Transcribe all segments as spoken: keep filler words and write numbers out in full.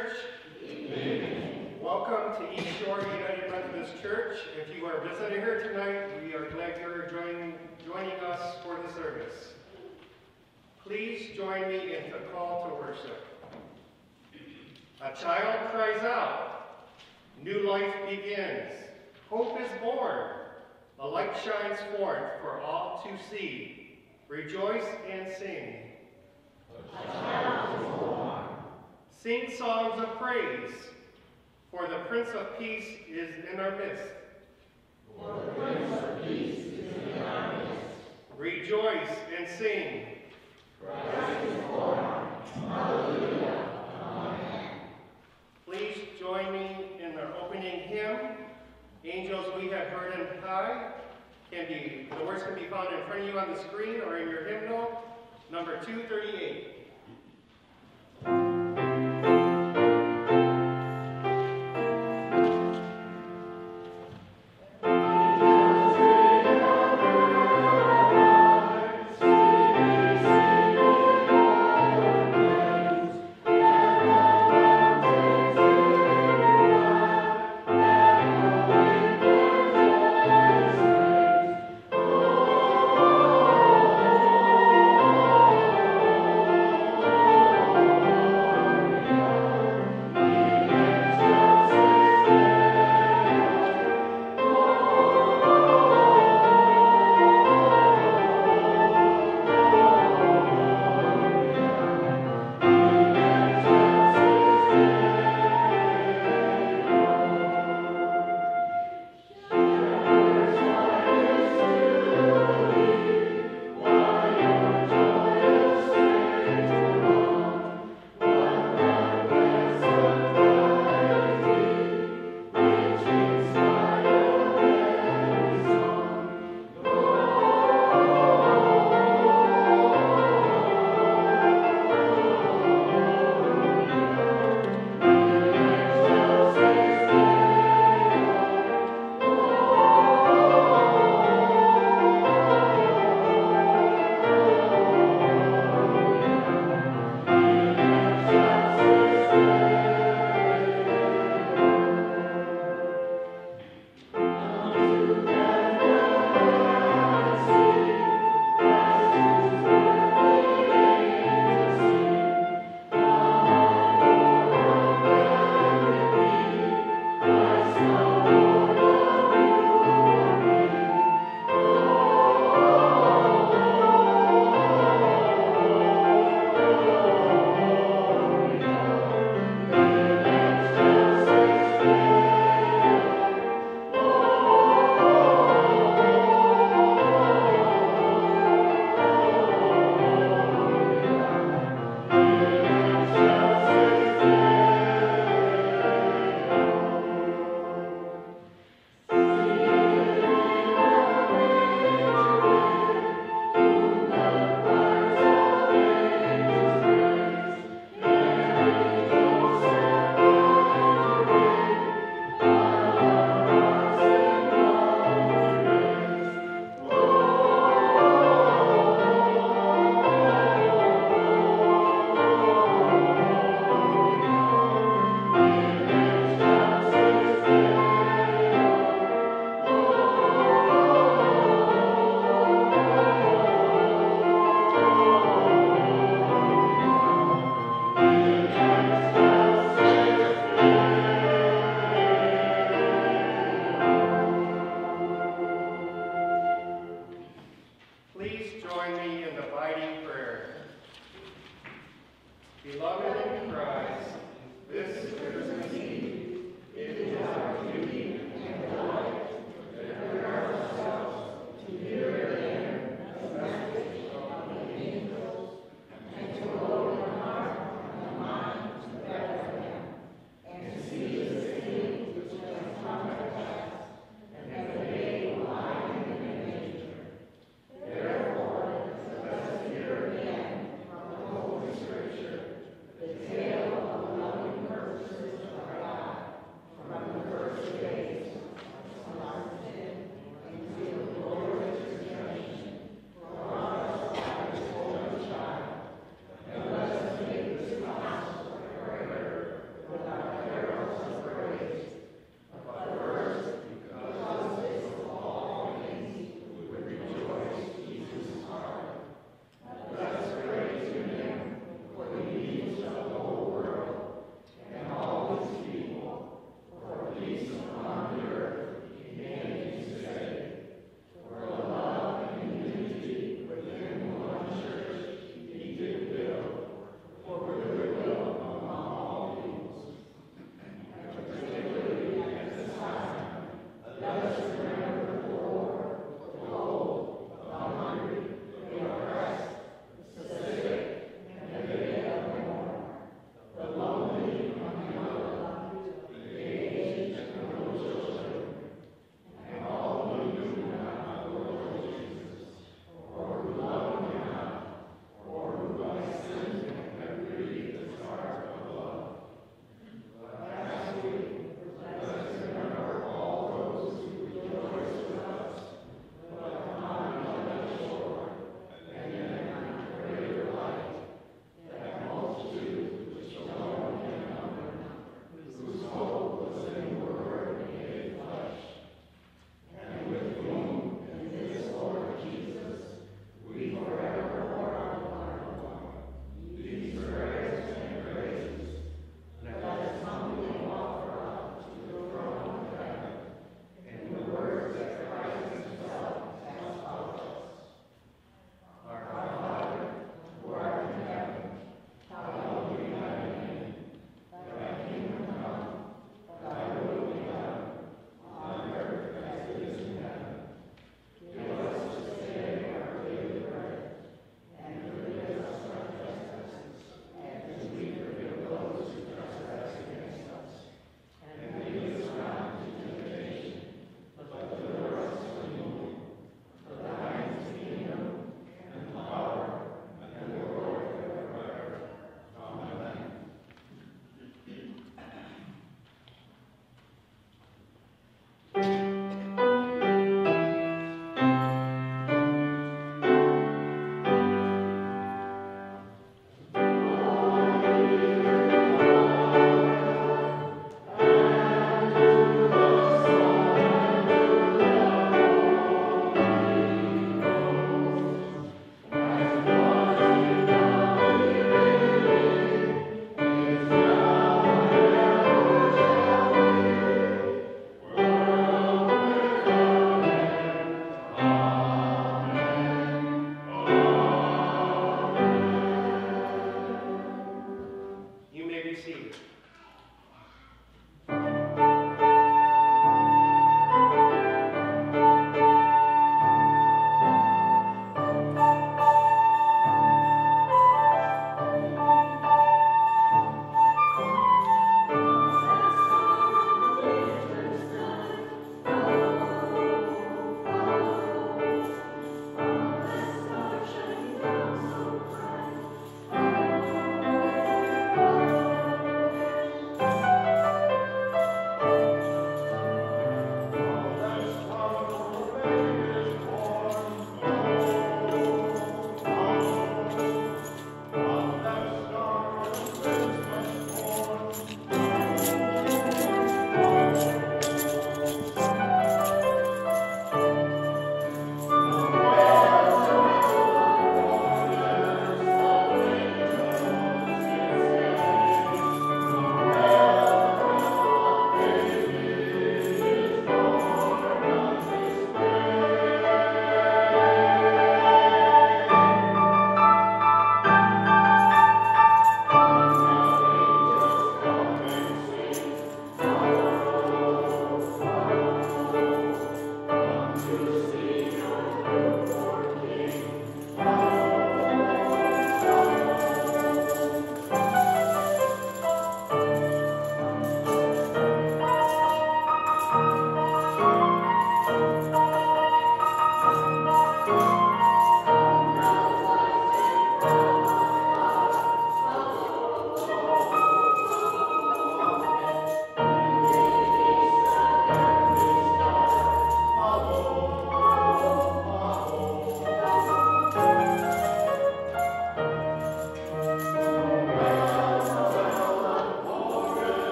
Church. Amen. Welcome to East Shore United Methodist Church. If you are visiting here tonight, we are glad you're joining, joining us for the service. Please join me in the call to worship. A child cries out, new life begins, hope is born, a light shines forth for all to see. Rejoice and sing. A child is born. Sing songs of praise, for the Prince of Peace is in our midst. For the Prince of Peace is in our midst. Rejoice and sing. Christ is born. Hallelujah. Amen. Please join me in the opening hymn. Angels we have heard him high. Can be, the words can be found in front of you on the screen or in your hymnal, number two thirty-eight. Oh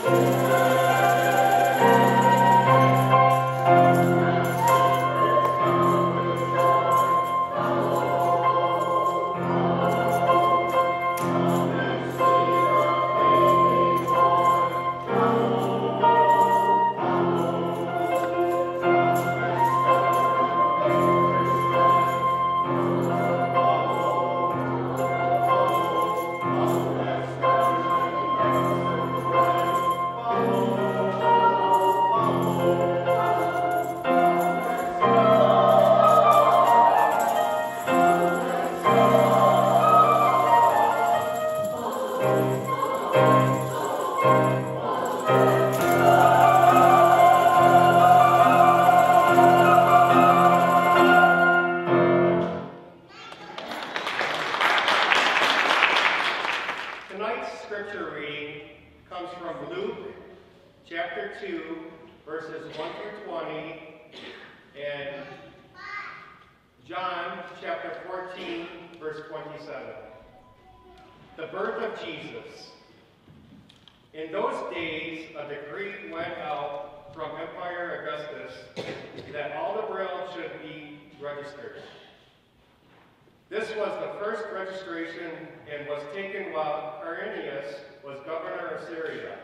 This was the first registration and was taken while Arellano was governor of Syria.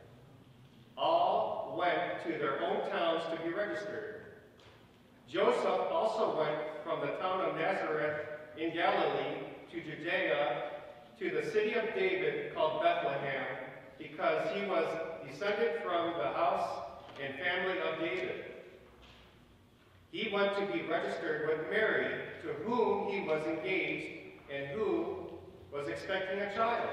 All went to their own towns to be registered. Joseph also went from the town of Nazareth in Galilee to Judea to the city of David called Bethlehem, because he was descended from the house and family of David. He went to be registered with Mary, to whom he was engaged and who was expecting a child.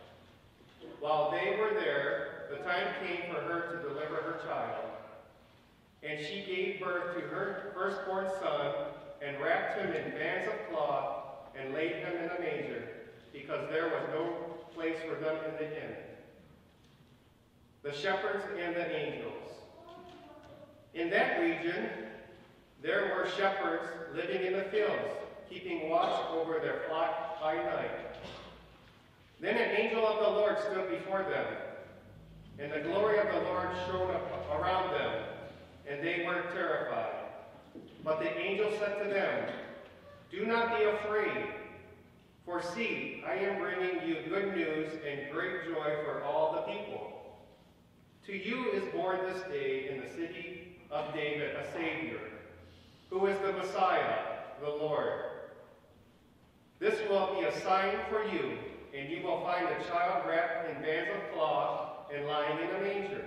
While they were there, the time came for her to deliver her child. And she gave birth to her firstborn son and wrapped him in bands of cloth and laid him in a manger, because there was no place for them in the inn. The shepherds and the angels. In that region, there were shepherds living in the fields, keeping watch over their flock by night. Then an angel of the Lord stood before them, and the glory of the Lord shone up around them, and they were terrified. But the angel said to them, "Do not be afraid, for see, I am bringing you good news and great joy for all the people. To you is born this day in the city of David a Savior, who is the Messiah, the Lord. This will be a sign for you, and you will find a child wrapped in bands of cloth and lying in a manger."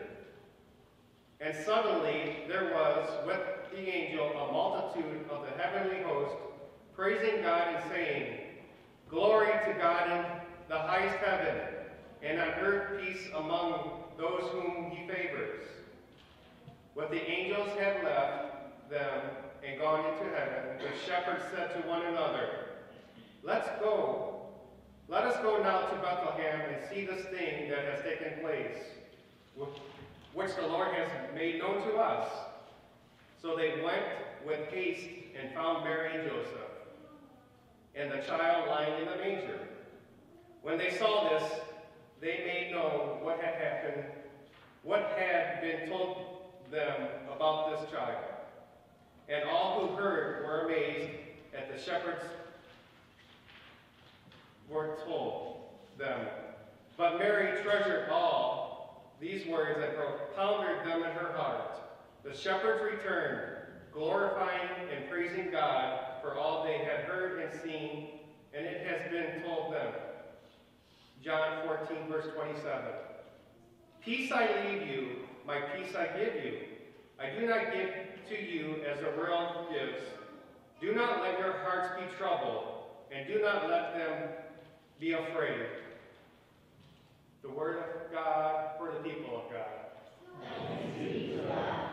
And suddenly there was with the angel a multitude of the heavenly host, praising God and saying, "Glory to God in the highest heaven, and on earth peace among those whom he favors." When the angels had left them and gone into heaven, the shepherds said to one another, "Let's go. Let us go now to Bethlehem and see this thing that has taken place, which the Lord has made known to us." So they went with haste and found Mary and Joseph, and the child lying in the manger. When they saw this, they made known what had happened, what had been told them about this child. And all who heard were amazed at the shepherds were told them. But Mary treasured all these words and pondered them in her heart. The shepherds returned, glorifying and praising God for all they had heard and seen, and it has been told them. John fourteen, verse twenty-seven. "Peace I leave you, my peace I give you. I do not give to you as the world gives. Do not let your hearts be troubled, and do not let them be afraid." The word of God for the people of God. Thanks be to God.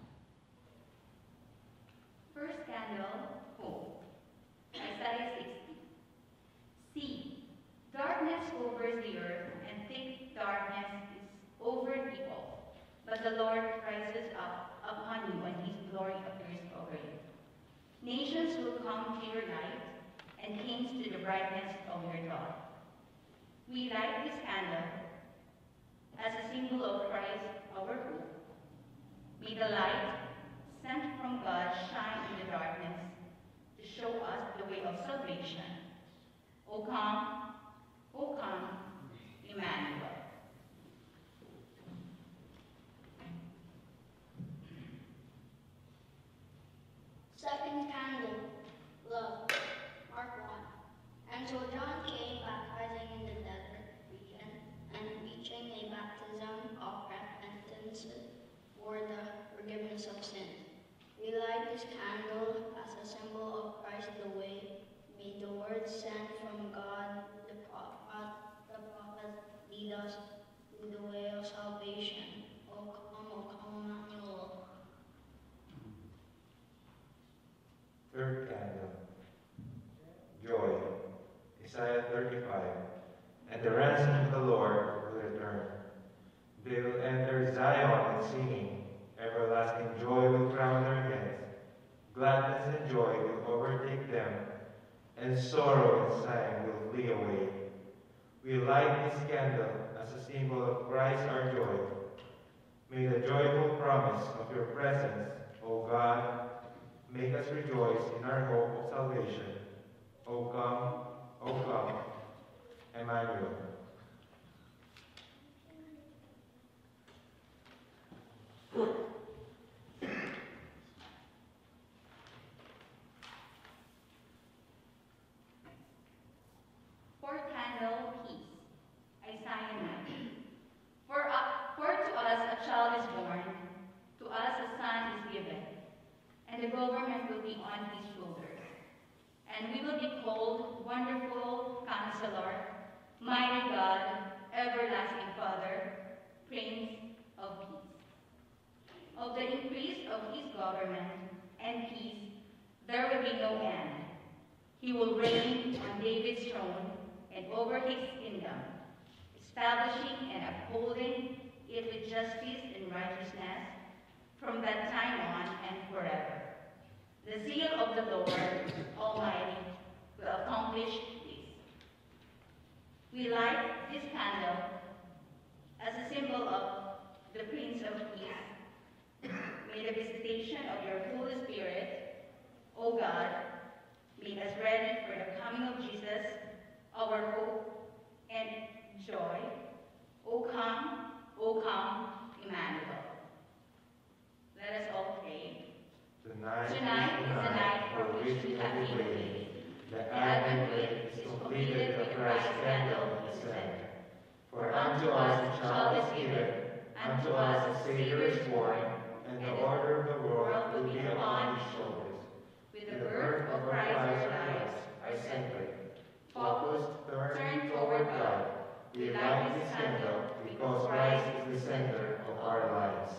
First candle, hope. Isaiah sixty. See, darkness covers the earth, and thick darkness is over people. But the Lord rises up upon you, and his glory appears over you. Nations will come to your light, and kings to the brightness of your dawn. We light this candle as a symbol of Christ, our hope. May the light sent from God shine in the darkness to show us the way of salvation. O come, O come, Emmanuel. Second candle, love, Mark one. And so John came baptizing in the desert region and preaching a baptism of repentance for the forgiveness of sins. We light this candle as a symbol of Christ the way. May the word sent from God, the prophet, the prophet lead us to the way of salvation. O come, O come, Emmanuel. Third candle, joy, Isaiah thirty-five. And the ransom of the Lord will return. They will enter Zion with singing. Everlasting joy will crown their heads. Gladness and joy will overtake them, and sorrow and sighing will flee away. We light this candle as a symbol of Christ our joy. May the joyful promise of your presence, O God, make us rejoice in our hope of salvation. O come, O come, Emmanuel. Fourth candle, peace, Isaiah nine. For, uh, for to us a child is born, to us a son is given, and the government will be on his shoulders. And we will be called Wonderful Counselor, Mighty God, Everlasting Father, Prince of Peace. Of the increase of his government and peace there will be no end. He will reign on David's throne and over his kingdom, establishing and upholding it with justice and righteousness from that time on and forever. The zeal of the Lord Almighty will accomplish this. We light this candle as a symbol of the Prince of Peace. May the visitation of your Holy Spirit, O God, make us ready for the coming of Jesus, our hope and joy. O come, O come, Emmanuel. Let us all pray. Tonight, Tonight is the night for which we have been waiting. The Advent week is completed with Christ's candle in the center. For unto us a child is given, unto us a Savior is born, and the order of the world will be upon his shoulders. With the birth of Christ our lives are centered. Focused, turned toward God, we light this candle because Christ is the center of our lives.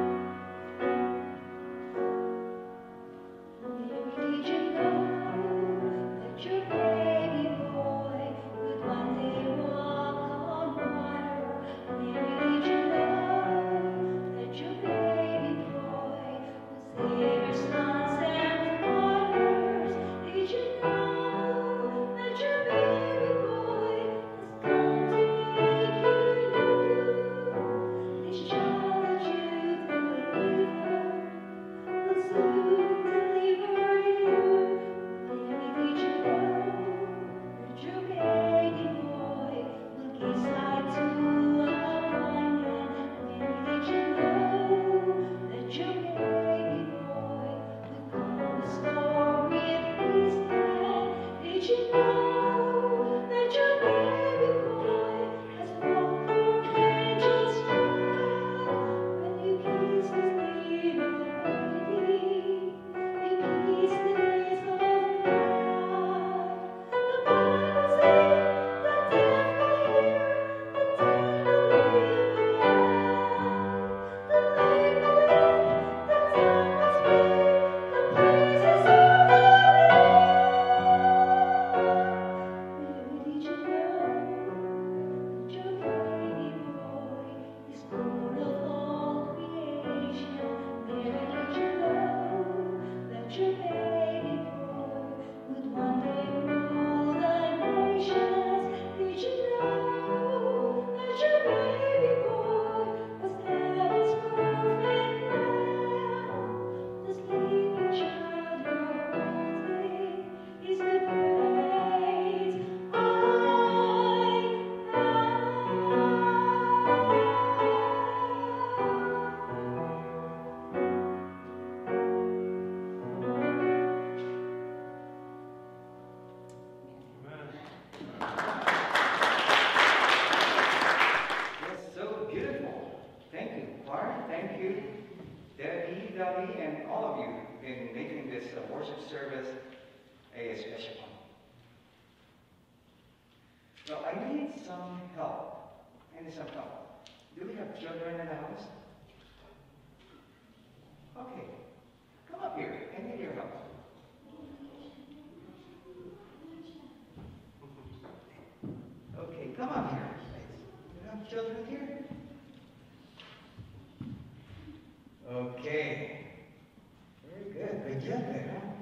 Legion of special one. Now, I need some help. I need some help. Do we have children in the house? Okay. Come up here. I need your help. Okay, come up here. You have children here? Okay. Very good. Good job there, huh?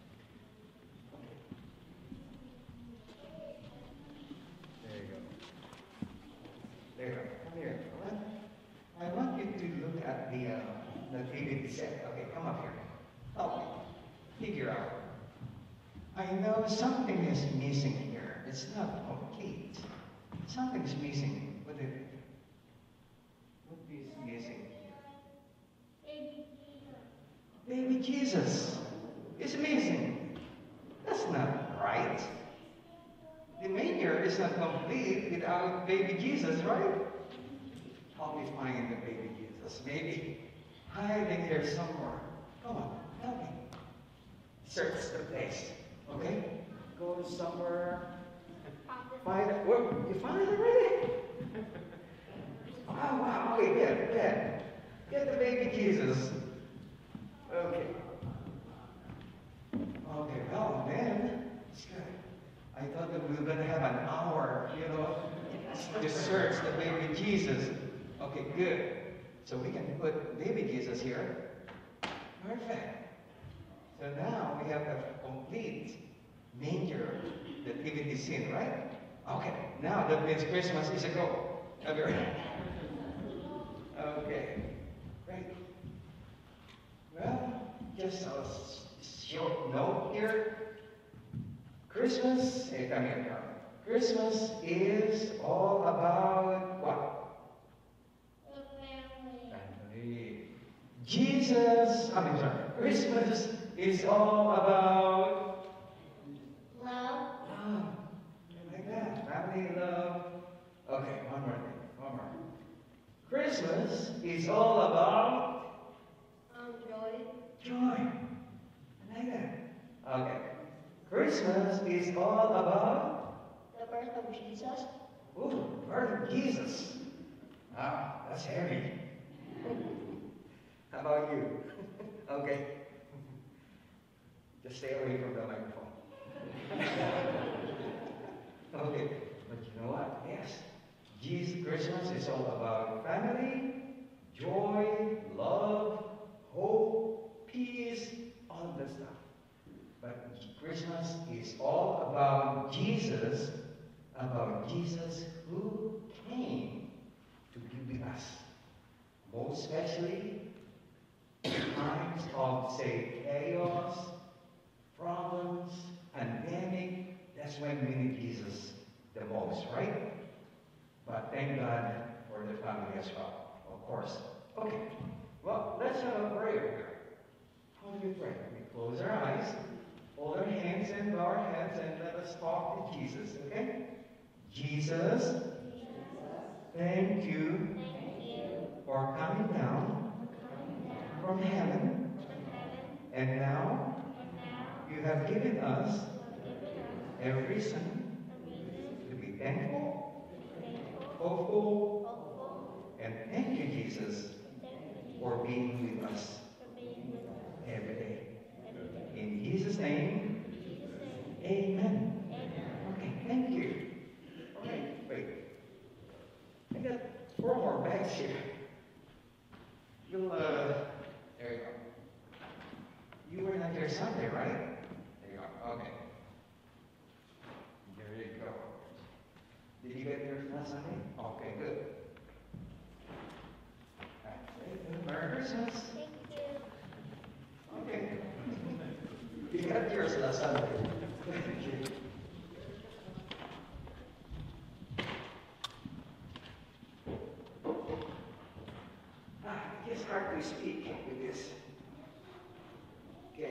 There you go. There you go. Come here. I want, I want you to look at the uh, nativity set. Okay, come up here. Help me. Figure out. I know something is missing here. It's not complete. Something's missing. What is it? What is missing? Baby Jesus is missing. That's not right. The manger is not complete without baby Jesus, right? Help me find the baby Jesus. Maybe hiding here somewhere. Come on, help me. Search the place, okay? Go somewhere. Find it. Whoa, you found it already? Wow, wow. Okay, good, good. Get the baby Jesus. Okay. Okay, well then, it's good. I thought that we were going to have an hour, you know, to search the baby Jesus. Okay, good. So we can put baby Jesus here. Perfect. So now we have a complete manger nativity scene, right? Okay, now that means Christmas is a go. Okay, great. Well, just a short note here. Christmas, eh, come here, come. Christmas is all about what? The family. Family. Jesus, I mean, sorry. Christmas is all about Love. love. Like that. Family, love. Okay, one more thing. One more. Christmas is all about Um, joy. joy. I like that. Okay. Christmas is all about The birth of Jesus. ooh, birth of Jesus. Ah, that's heavy. How about you? Okay. Just stay away from the microphone. Okay. But you know what? Yes. Jesus Christmas is all about family, joy, love, hope, peace, all of that stuff. But Christmas is all about Jesus, about Jesus who came to be with us. Most especially in times of, say, chaos, problems, pandemic, that's when we need Jesus the most, right? But thank God for the family as well, of course. Okay, well, let's have a prayer here. How do we pray? We close our eyes, hold our hands and bow our heads, and let us talk to Jesus, okay? Jesus, thank you for coming down from heaven, and now you have given us a reason to be thankful, hopeful, and thank you, Jesus, for being with us every day. In Jesus' name, amen. Okay, thank you. All right, wait. I got four more bags here. You'll, uh, there you go. You were not here Sunday, right? There you go. Okay. There you go. Did you get here last Sunday? Okay, good. All right. Merry Christmas. Thank you. Okay. You got yours last Sunday. Ah, it's hard to speak with this. Okay.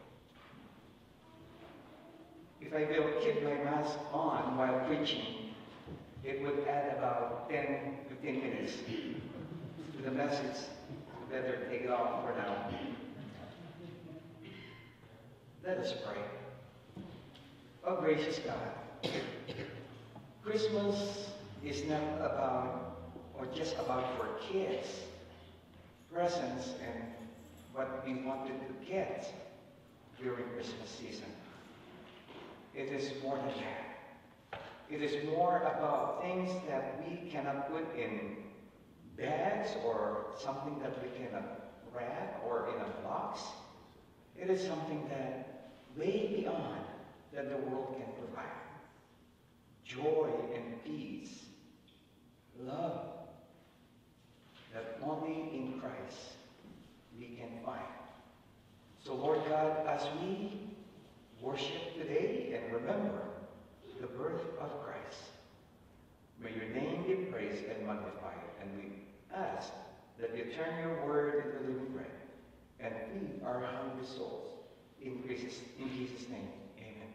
If I will keep my mask on while preaching, it would add about ten, fifteen minutes to the message. Better take it off for now. Let us pray. Oh, gracious God, Christmas is not about or just about for kids, presents and what we wanted to get during Christmas season. It is more than that. It is more about things that we cannot put in bags or something that we cannot wrap or in a box. It is something that way beyond that the world can provide. Joy and peace, love, that only in Christ we can find. So Lord God, as we worship today and remember the birth of Christ, may your name be praised and magnified. And we ask that you turn your word into living bread and feed our hungry souls. In Jesus, in Jesus' name, amen.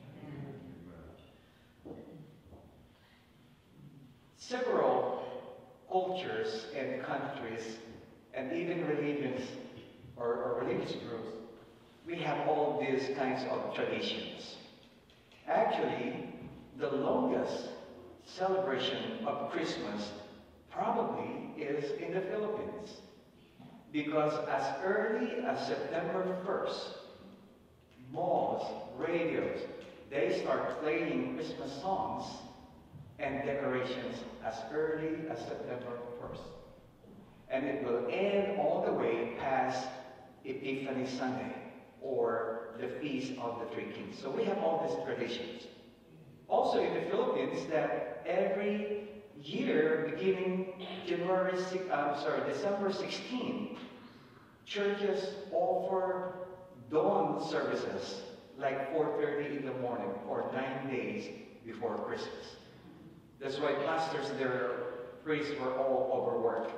Amen. Several cultures and countries and even religions or, or religious groups, we have all these kinds of traditions. Actually, the longest celebration of Christmas probably is in the Philippines. Because as early as September first, malls, radios, they start playing Christmas songs and decorations as early as September first. And it will end all the way past Epiphany Sunday, or the Feast of the Three Kings. So we have all these traditions. Also in the Philippines, that every year, beginning January, I'm sorry, December sixteenth, churches offer dawn services like four thirty in the morning or nine days before Christmas. That's why pastors, their priests were all overworked.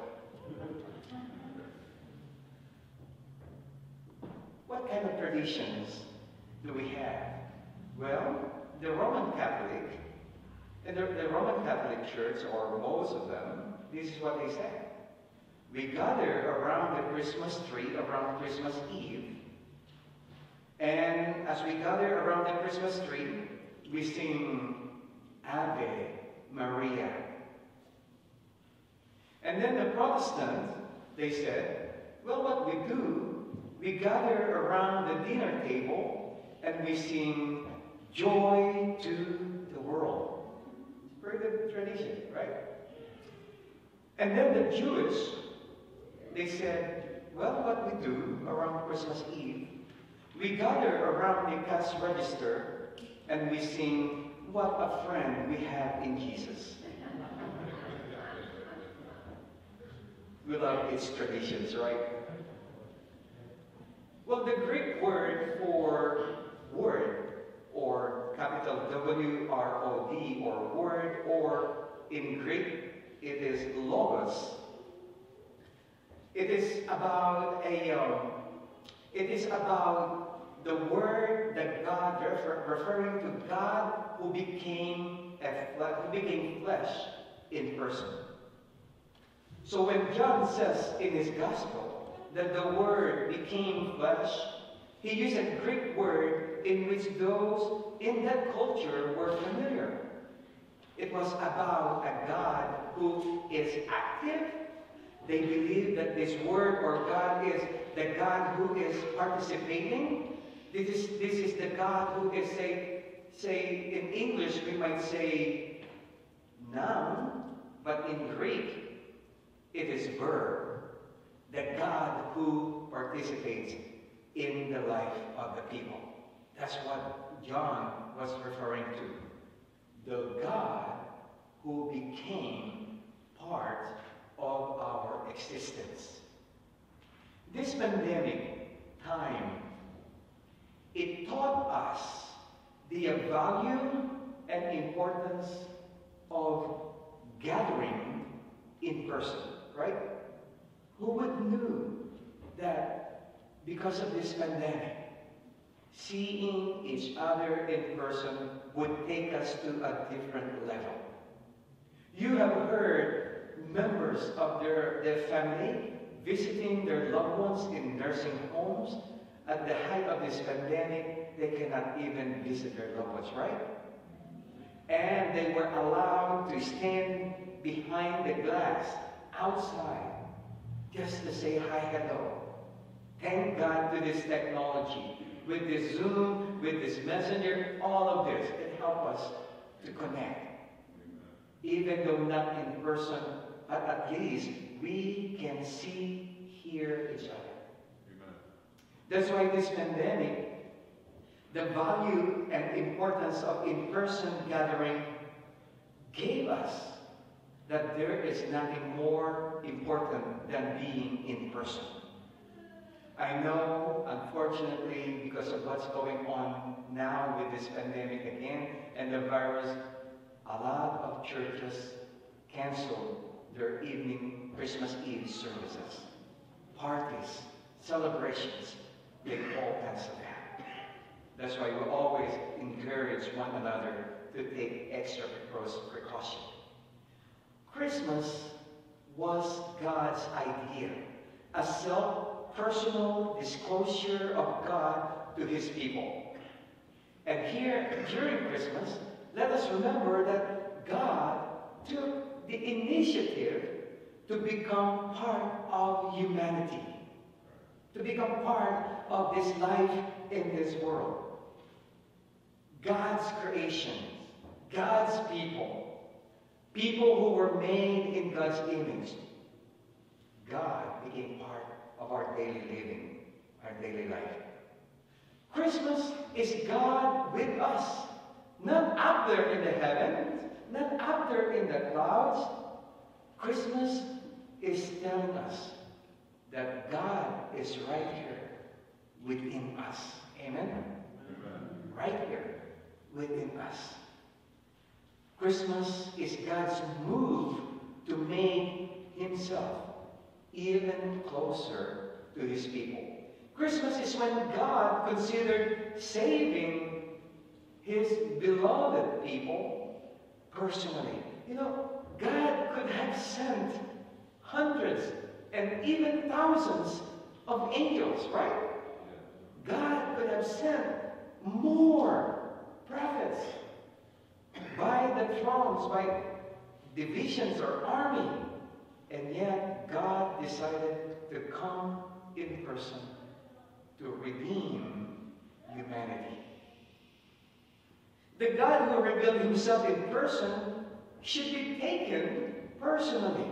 What kind of traditions do we have? Well, the Roman Catholic, and the, the Roman Catholic Church, or most of them, this is what they say. We gather around the Christmas tree, around Christmas Eve, and as we gather around the Christmas tree, we sing Ave Maria. And then the Protestants, they said, well, what we do, we gather around the dinner table and we sing Joy to the World. Very good tradition, right? And then the Jewish, they said, well, what we do around Christmas Eve, we gather around the cash register and we sing, what a friend we have in Jesus. We love its traditions, right? Well, the Greek word for word, or capital W R O D, or word, or in Greek, it is logos. It is about a, um, it is about the word that God, refer, referring to God who became a who became flesh in person. So when John says in his gospel that the word became flesh, he used a Greek word in which those in that culture were familiar. It was about a God who is active. They believe that this word or God is the God who is participating. This is, this is the God who is, say, say in English we might say noun, but in Greek it is verb. The God who participates in the life of the people. That's what John was referring to. The God who became part of our existence. This pandemic time, it taught us the value and importance of gathering in person, right? Who would knew that because of this pandemic, seeing each other in person would take us to a different level? You have heard members of their, their family visiting their loved ones in nursing homes at the height of this pandemic, they cannot even visit their loved ones, right? And they were allowed to stand behind the glass outside just to say hi, hello. Thank God to this technology. With this Zoom, with this Messenger, all of this, it helps us to connect. Even though not in person, but at least we can see, hear each other. Amen. That's why this pandemic, the value and importance of in-person gathering gave us that there is nothing more important than being in person. I know, unfortunately, because of what's going on now with this pandemic again and the virus, a lot of churches canceled their evening Christmas Eve services. Parties, celebrations, they all cancel that. That's why we always encourage one another to take extra precaution. Christmas was God's idea, a self-personal disclosure of God to His people. And here, during Christmas, let us remember that God took the initiative to become part of humanity, to become part of this life in this world. God's creation, God's people, people who were made in God's image. God became part of our daily living, our daily life. Christmas is God with us, not up there in the heavens, not up there in the clouds. Christmas is telling us that God is right here within us. Amen? Amen. Right here within us. Christmas is God's move to make Himself even closer to His people. Christmas is when God considered saving His beloved people personally. You know, God could have sent hundreds and even thousands of angels, right? God could have sent more prophets by the thrones, by divisions or army. And yet, God decided to come in person to redeem humanity. The God who revealed Himself in person should be taken personally.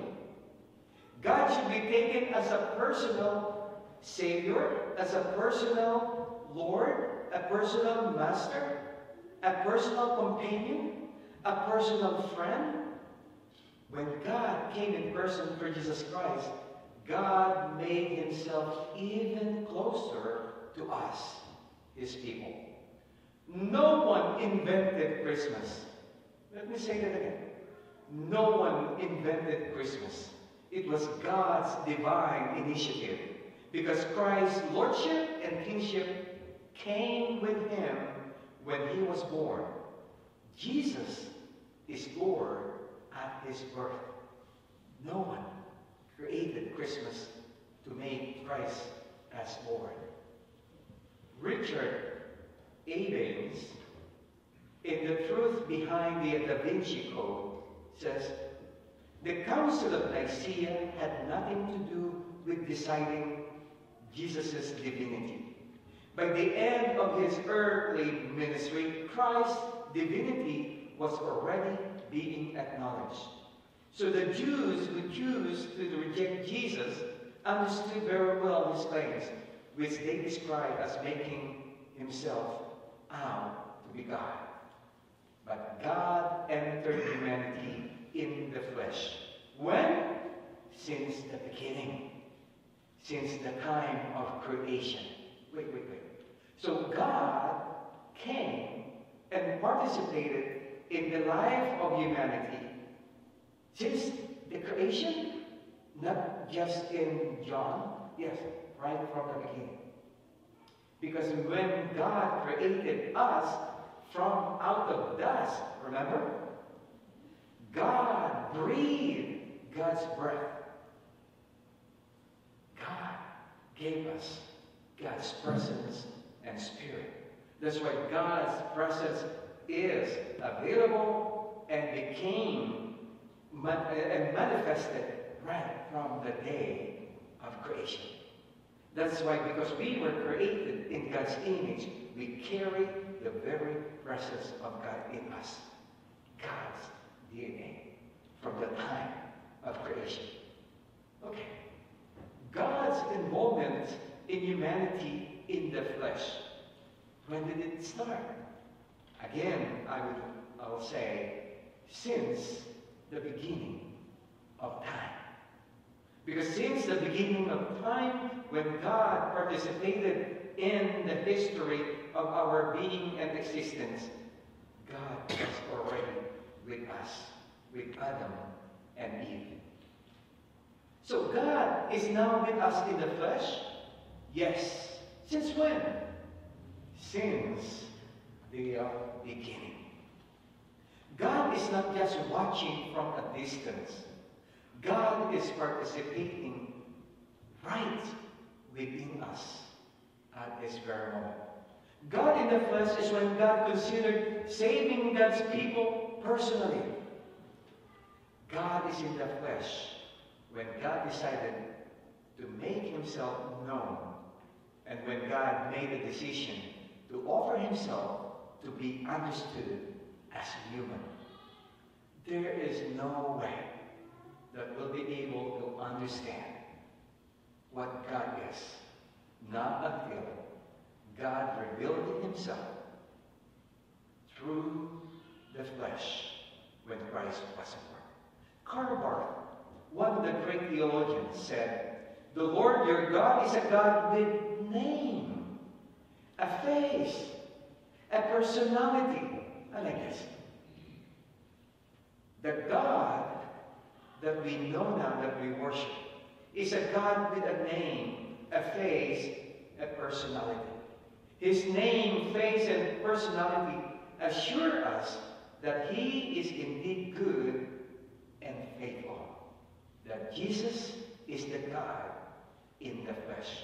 God should be taken as a personal Savior, as a personal Lord, a personal Master, a personal companion, a personal friend. When God came in person for Jesus Christ, God made Himself even closer to us, His people. No one invented Christmas. Let me say that again. No one invented Christmas. It was God's divine initiative, because Christ's lordship and kingship came with Him when He was born. Jesus is Lord at His birth. No one created Christmas to make Christ as Lord. Richard Abens, in The Truth Behind the Da Vinci Code, says, the Council of Nicaea had nothing to do with deciding Jesus' divinity. By the end of His earthly ministry, Christ's divinity was already being acknowledged. So the Jews who choose to reject Jesus understood very well His claims, which they describe as making Himself out to be God. But God entered humanity in the flesh. When? Since the beginning. Since the time of creation. Wait, wait, wait. So God came and participated in the life of humanity since the creation, not just in John, yes, right from the beginning. Because when God created us from out of dust, remember? God breathed God's breath. God gave us God's presence and spirit. That's why God's presence is available and became man- and manifested right from the day of creation. That's why, because we were created in God's image, we carry the very presence of God in us. God's D N A from the time of creation. Okay. God's involvement in humanity in the flesh. When did it start? Again, I would I will say, since the beginning of time. Because since the beginning of time, when God participated in the history of our being and existence, God was already with us, with Adam and Eve. So God is now with us in the flesh? Yes. Since when? Since the uh, beginning. God is not just watching from a distance. God is participating right within us at this very moment. God in the flesh is when God considered saving God's people personally. God is in the flesh when God decided to make himself known, and when God made a decision to offer himself to be understood as human. There is no way that we'll be able to understand what God is, not until God revealed himself through the flesh when Christ was born. Karl Barth, one of the great theologians, said, "The Lord your God is a God with name, a face, a personality." I like this. The God that we know now, that we worship, is a God with a name, a face, a personality. His name, face, and personality assure us that he is indeed good and faithful. That Jesus is the God in the flesh.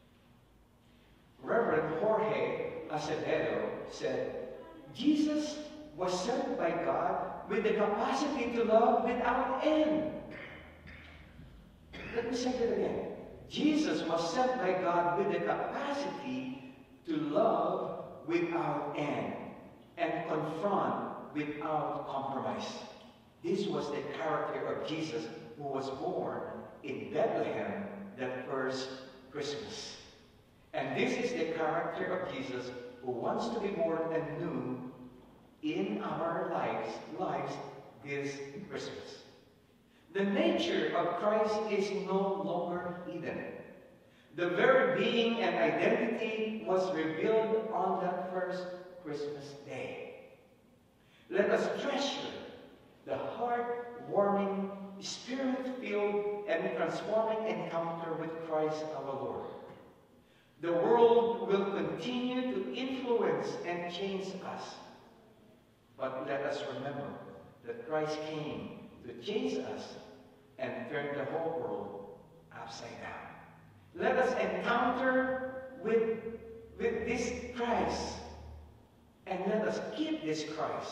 Reverend Jorge Acevedo said, Jesus was sent by God with the capacity to love without end. Let me say that again. Jesus was sent by God with the capacity to love without end and confront without compromise. This was the character of Jesus, who was born in Bethlehem that first Christmas. And this is the character of Jesus, who wants to be born anew in our lives, lives this Christmas. The nature of Christ is no longer hidden. The very being and identity was revealed on that first Christmas day. Let us treasure the heart-warming, spirit-filled, and transforming encounter with Christ our Lord. The world will continue to influence and change us. But let us remember that Christ came to change us and turn the whole world upside down. Let us encounter with, with this Christ, and let us keep this Christ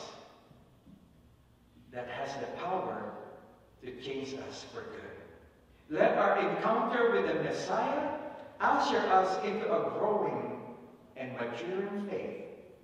that has the power to change us for good. Let our encounter with the Messiah usher us into a growing and maturing faith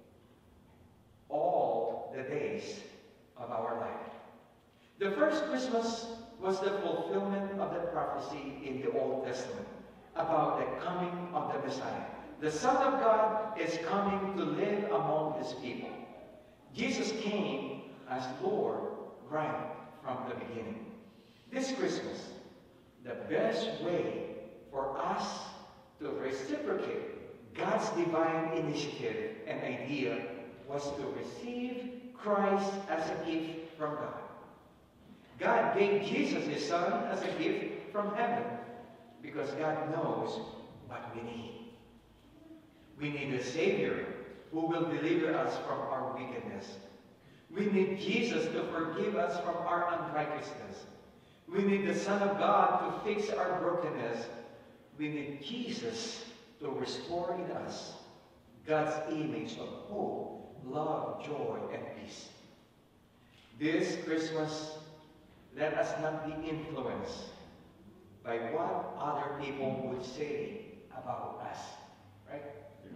all the days of our life. The first Christmas was the fulfillment of the prophecy in the Old Testament about the coming of the Messiah. The Son of God is coming to live among his people. Jesus came as Lord right from the beginning. This Christmas, the best way for us to reciprocate God's divine initiative and idea was to receive Christ as a gift from God. God gave Jesus, his Son, as a gift from heaven because God knows what we need. We need a Savior who will deliver us from our wickedness. We need Jesus to forgive us from our unrighteousness. We need the Son of God to fix our brokenness. We need Jesus to restore in us God's image of hope, love, joy, and peace. This Christmas, let us not be influenced by what other people would say about us, right?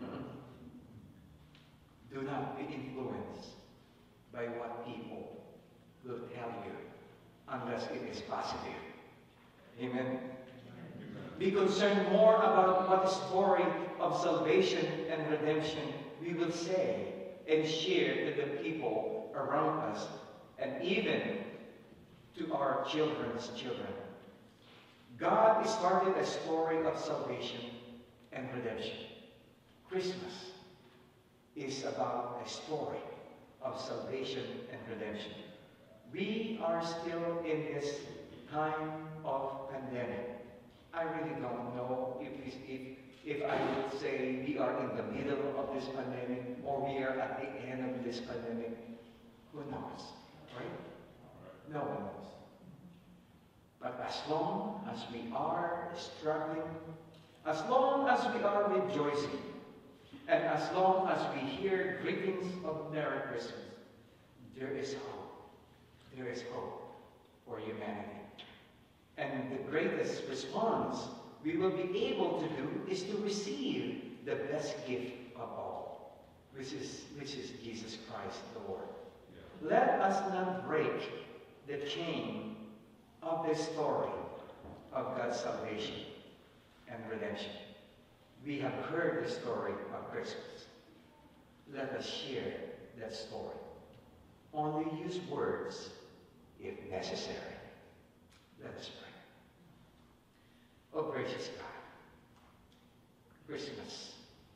Do not be influenced by what people will tell you, unless it is positive. Amen? Be concerned more about what the story of salvation and redemption we will say and share to the people around us, and even to our children's children. God started a story of salvation and redemption. Christmas is about a story of salvation and redemption. We are still in this time of pandemic. I really don't know if, if, if I would say we are in the middle of this pandemic or we are at the end of this pandemic. Who knows, right? No one knows. But as long as we are struggling, as long as we are rejoicing, and as long as we hear greetings of Merry Christmas, there is hope. There is hope for humanity. And the greatest response we will be able to do is to receive the best gift of all, which is, which is Jesus Christ the Lord. Yeah. Let us not break the chain of this story of God's salvation and redemption. We have heard the story of Christmas. Let us share that story. Only use words if necessary. Let us pray. Oh, gracious God, Christmas.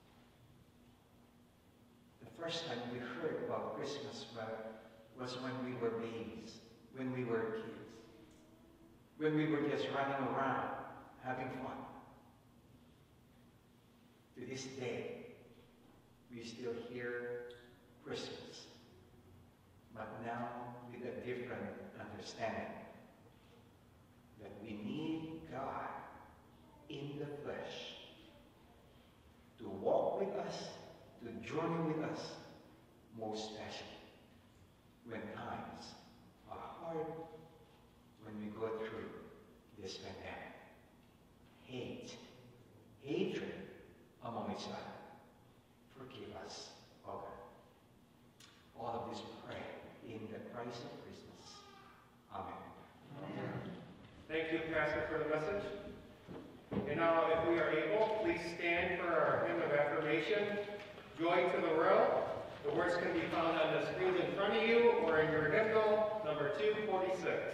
The first time we heard about Christmas was when we were babies, when we were kids, when we were just running around, having fun. To this day, we still hear Christmas, but now with a different understanding that we need God in the flesh to walk with us, to journey with us, most especially when times are hard, when we go through this pandemic. Hate, hatred among each other. Forgive us, O God. All of this we pray in the Christ of Christmas. Amen. Amen. Thank you, Pastor, for the message. And now, if we are able, please stand for our hymn of affirmation, Joy to the World. The words can be found on the screen in front of you or in your hymnal, number two forty-six.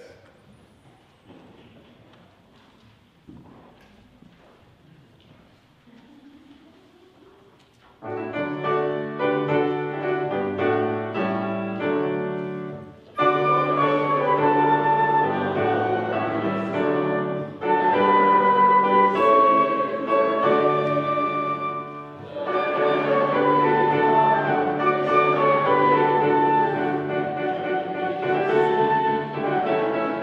Thank you.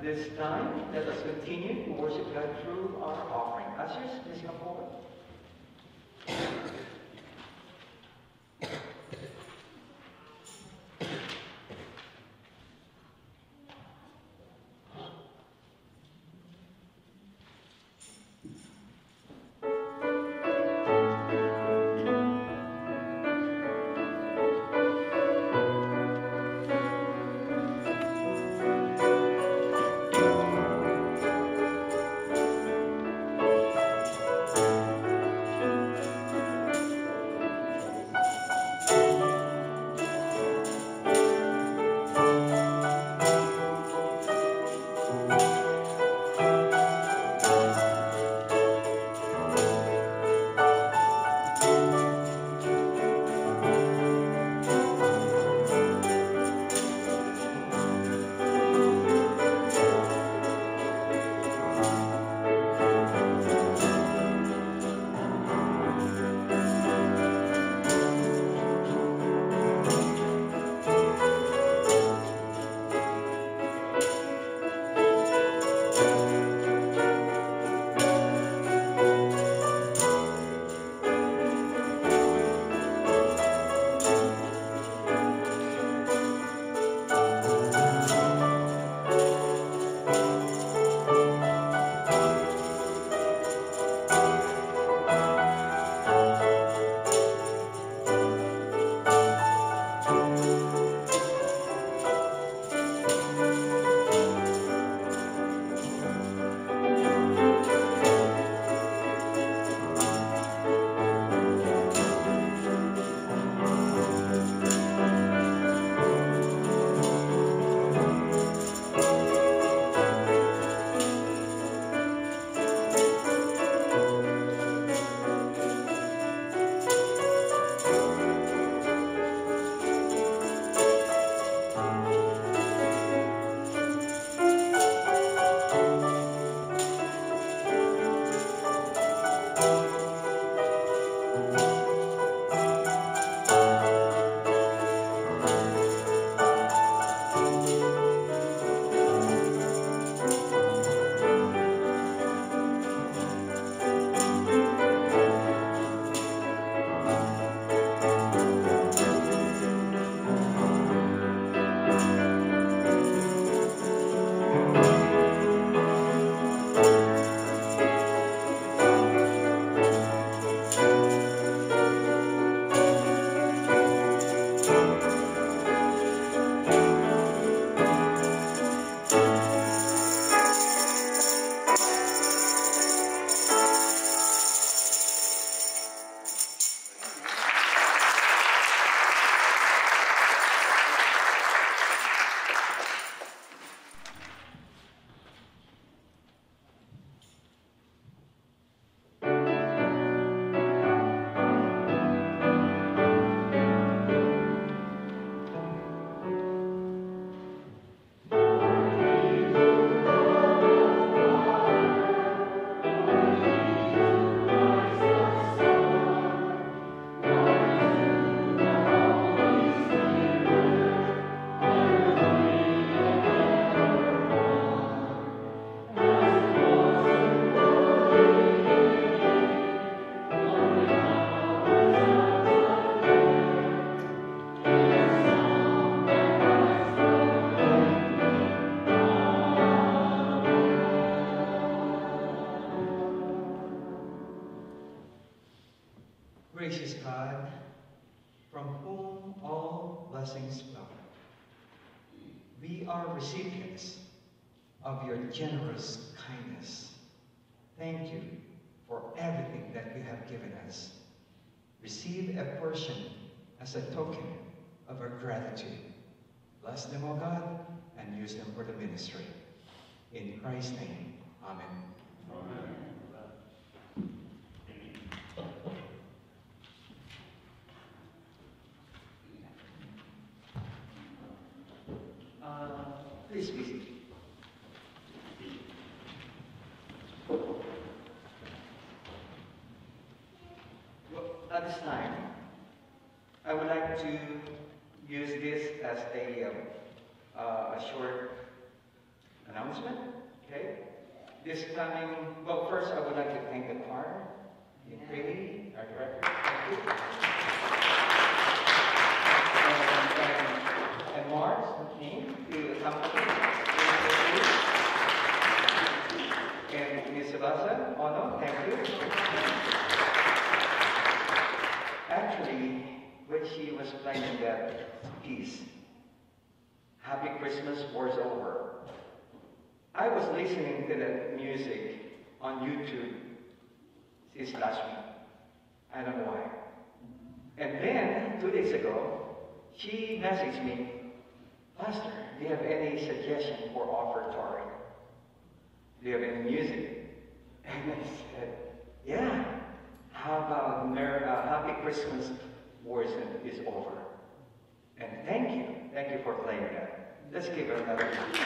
this time, let us continue to worship God through our offering. Ushers, please come forward. Gracious God, from whom all blessings flow, we are recipients of your generous kindness. Thank you for everything that you have given us. Receive a portion as a token of our gratitude. Bless them, O God, and use them for the ministry. In Christ's name, amen. Amen. Uh, please be seated. Well, at this time, I would like to use this as a, um, uh, a short announcement. Okay? This coming, well, first I would like to thank the choir in Priddy, our director. Thank you. And, and, and Mars, the team, to accompany. And Miz Sabasa, Ono, thank you. Actually, when she was playing that piece, Happy Christmas War's Over, I was listening to that music on YouTube since last week. I don't know why. And then, two days ago, she messaged me, Pastor, do you have any suggestion for offertory? Do you have any music? And I said, yeah. How about Mer uh, Happy Christmas Wars is Over? And thank you. Thank you for playing that. Let's give her another.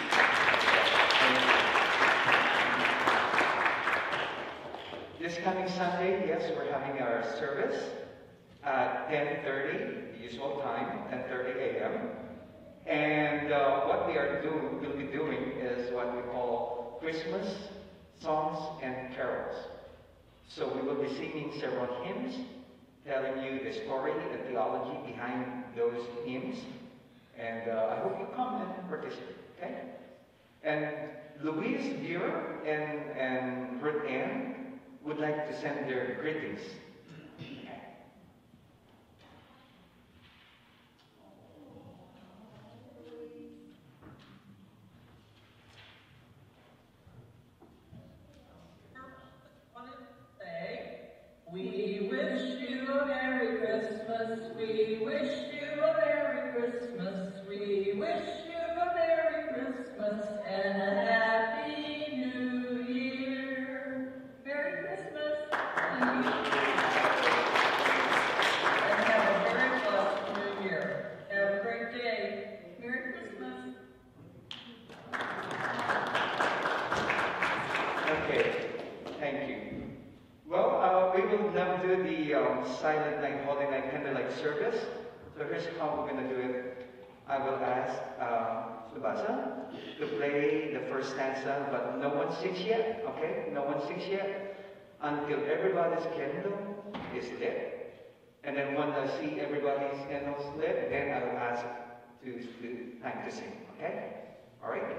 This coming Sunday, yes, we're having our service at ten thirty, the usual time, ten thirty a m And uh, what we are doing, will be doing is what we call Christmas songs and carols. So we will be singing several hymns, telling you the story and theology behind those hymns. And uh, I hope you come and participate, okay? And Louise, Vera, and, and Ruth Ann would like to send their greetings. Okay. We wish you a Merry Christmas, we wish you a Merry Christmas, we wish you a Merry Christmas and a Happy New Year. Merry Christmas and have a very blessed New Year. Have a great day. Merry Christmas. Okay, thank you. Well, uh, we will now do the um, Silent Night, Holy Night candlelight service. So here's how we're going to do it. I will ask uh, Subasa to play the first stanza, but no one sings yet, okay? No one sings yet until everybody's candle is lit. And then when I see everybody's candles lit, then I will ask to, to time to sing, okay? All right?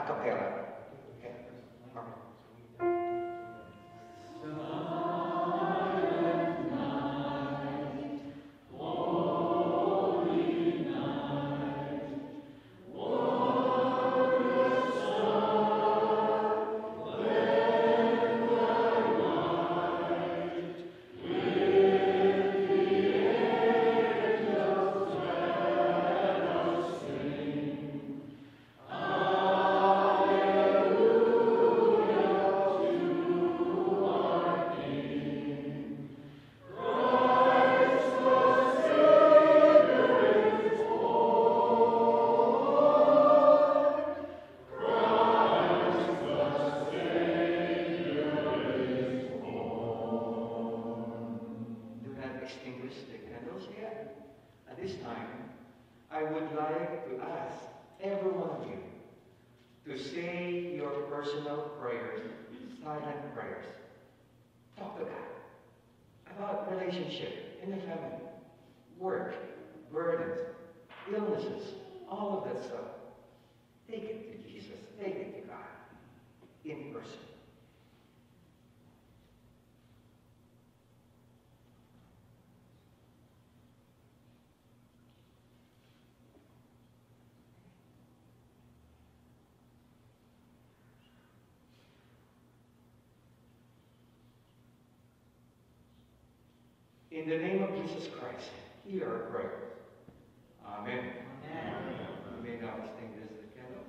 cappella. Okay. All right. Do not extinguish the candles yet. At this time, I would like to ask every one of you to say your personal prayers, silent prayers. Talk to God about relationship in the family, work, burdens, illnesses, all of that stuff. Take it to Jesus. Take it to God in person. In the name of Jesus Christ, hear our prayer. Amen. Amen. You may now extinguish the candles.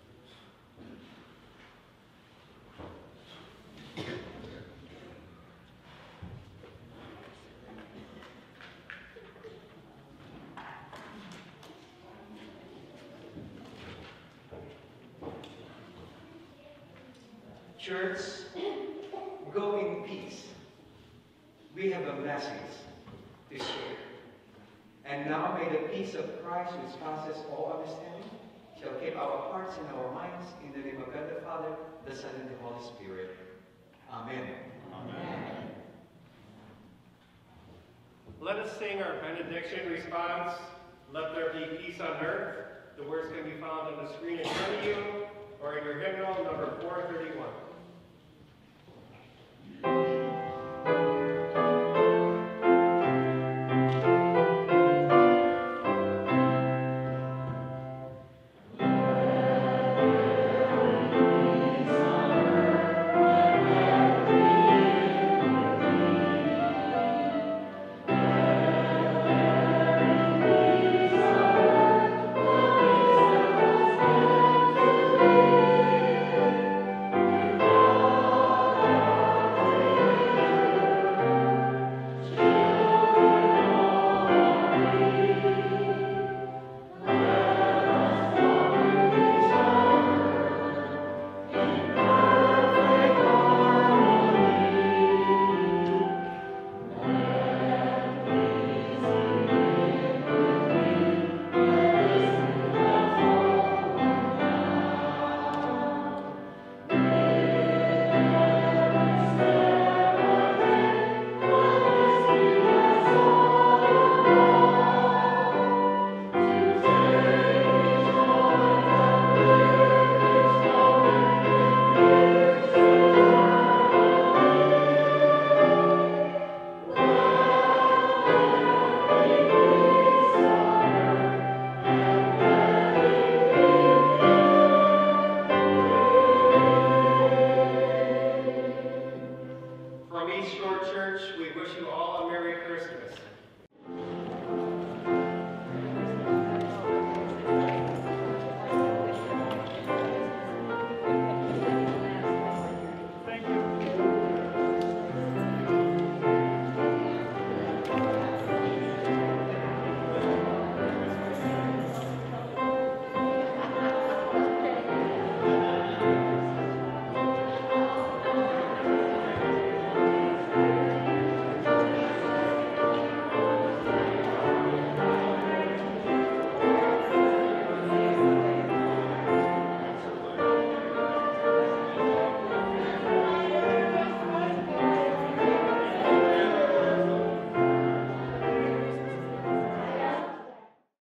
Church, go in peace. We have a message to share. And now may the peace of Christ, which passes all understanding, shall keep our hearts and our minds in the name of God the Father, the Son, and the Holy Spirit. Amen. Amen. Let us sing our benediction response. Let there be peace on earth. The words can be found on the screen in front of you or in your hymnal number four thirty-one.